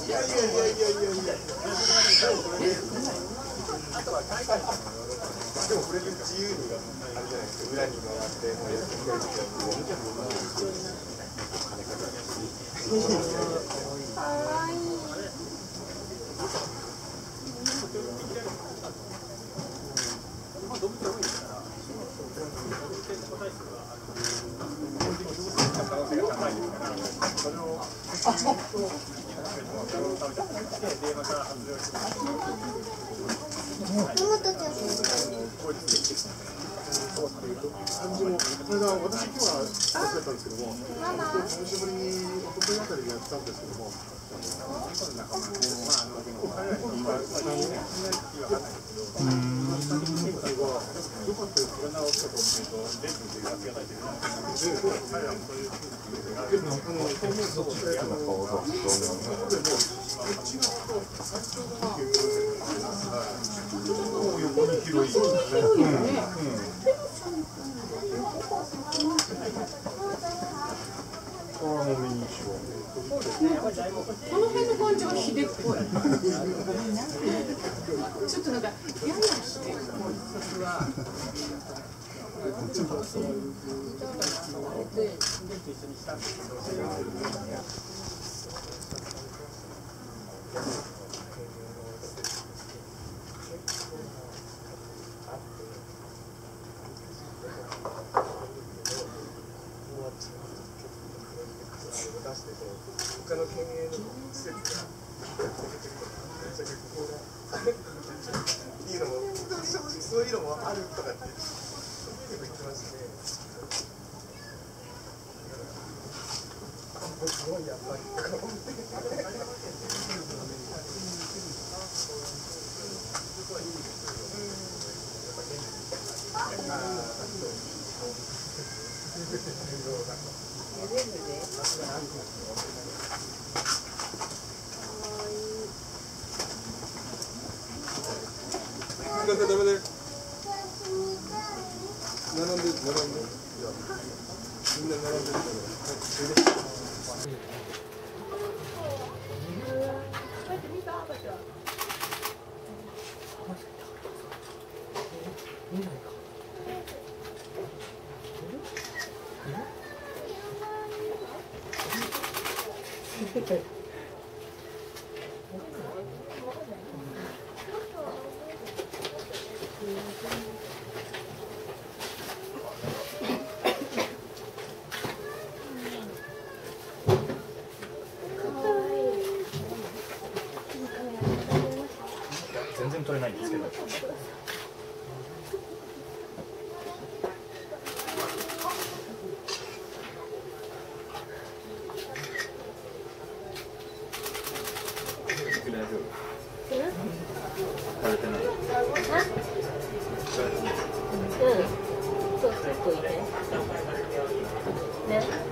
でもこれで自由にあれじゃないですか、裏に回ってもうやってくれるってかわいい。これが私今日は忘れたんですけども、久しぶりにおとといあたりでやったんですけども、横に広い。この辺の感じはひでっぽい。ちょっとなんかややしてこれは。他の県営の施設がいいのもそういうのもあるとかって言ってましたね。すごいやっぱり。ダメだよ。並んで。みんな並んでるから。 全然取れないんですけど。大丈夫？枯れてない？ うん。そうそう、こういうね。ね。